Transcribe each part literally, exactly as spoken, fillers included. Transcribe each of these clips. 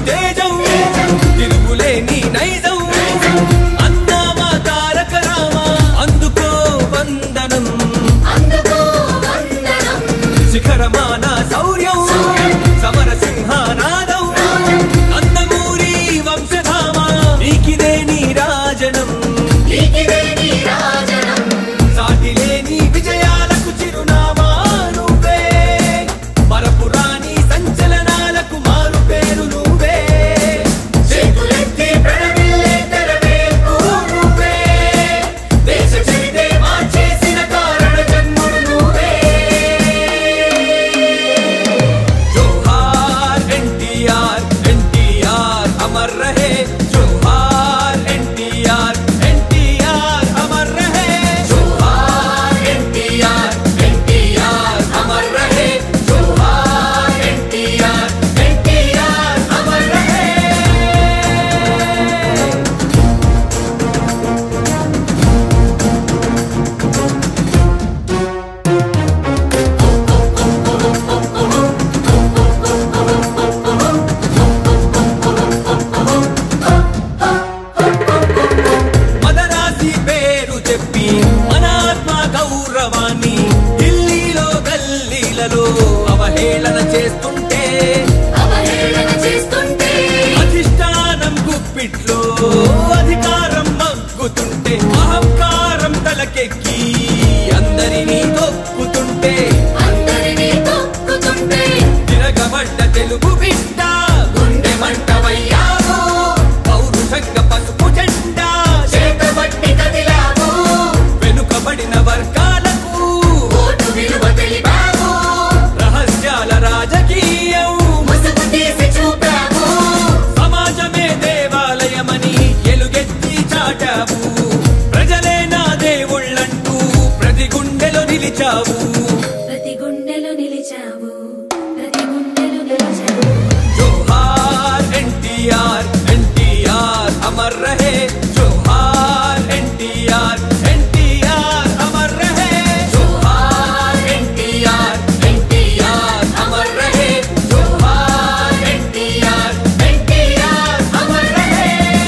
తేజం తిరుగులేని నైజం అన్నా మా తారక రామ అందుకో వందనం శిఖరమాన శౌర్యం సమర సింహానాదం నందమూరి వంశధామ నీకిదే నీరాజనం సాటిలేని విజయాలకు చిరునామా నువ్వే పరపురాణి సంచలనాలకు మారు పేరు నువ్వే చేతులెత్తి ప్రణమిల్లే తెరవేల్పు నువ్వే దేశ చరితే మార్చేసిన కారణ జన్ముడు నువ్వే జోహార్ ఎన్టీఆర్ ఎన్టీఆర్ అమర్ రహే జోహార్ ఎన్టీఆర్ ఎన్టీఆర్ అమర్ రహే జోహార్ ఎన్టీఆర్ ఎన్టీఆర్ అమర్ రహే జోహార్ ఎన్టీఆర్ ఎన్టీఆర్ అమర్ రహే మదరాసి పేరు చెప్పి మన ఆత్మ గౌరవాన్ని ఢిల్లీలో గల్లీలలో అవహేళన చేస్తుంటే అధిష్టానం గుప్పిట్లో అధికారం మగ్గుతుంటే అహంకారం తలకెక్కి అందరినీ తొక్కుతుంటే తిరగబడ్డ తెలుగు బిడ్డ గుండె మంటవయ్యావు పౌరుషంగ పసుపు జెండా చేతబట్టి కదిలావు వెనుకబడిన వర్గాలకు ఓటు విలువ తెలిపావు రహస్యాల రాజకీయం ముసుగు తీసి చూపావు సమాజమే దేవాలయమని ఎలుగెత్తి చాటావు ప్రజలే నా దేవుళ్ళంటూ ప్రతి గుండెలో నిలిచావు ప్రతి గుండెలో నిలిచావు ప్రతి గుండెలో నిలిచావు జోహార్ ఎన్టీఆర్ ఎన్టీఆర్ అమర్ రహే జోహార్ ఎన్టీఆర్ ఎన్టీఆర్ అమర్ రహే జోహార్ ఎన్టీఆర్ ఎన్టీఆర్ అమర్ రహే జోహార్ ఎన్టీఆర్ ఎన్టీఆర్ అమర్ రహే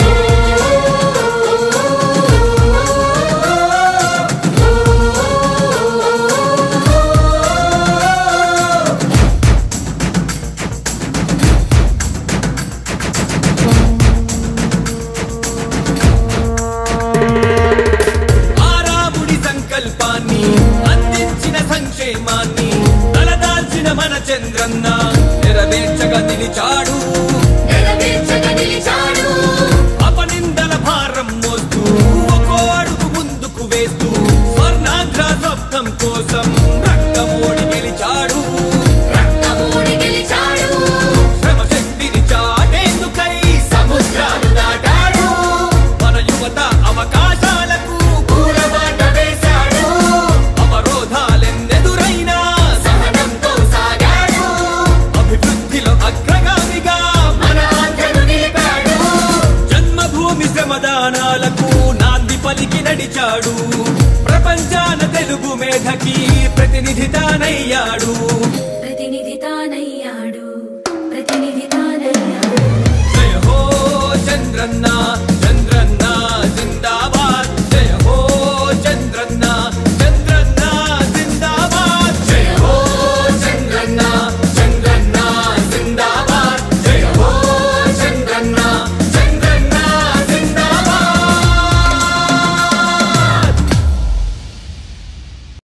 ఆరాముడి సంకల్పాన్ని అందించిన సంక్షేమాన్ని తలదాల్చిన మన చంద్రన్న నెరవేర్చగా నిలిచాడు అపనిందల భారం మోస్తూ ఒక్కో అడుగు ముందుకు వేస్తూ స్వర్ణాంధ్ర స్వప్నం కోసం రక్తమోడి గెలిచాడు శ్రమశక్తిని చాటేందుకై సముద్రాలు దాటాడు మన యువత అవకాశాలకు పూలబాట వేశాడు అవరోధాలెన్నెదురైనా సహనంతో సాగాడు అభివృద్ధిలో అగ్రగామిగా మన ఆంధ్రను నిలిపాడు జన్మభూమి శ్రమదానాలకు నాంది పలికి నడిచాడు ప్రపంచాన తెలుగు మేధకి ప్రతినిధి తానయ్యాడు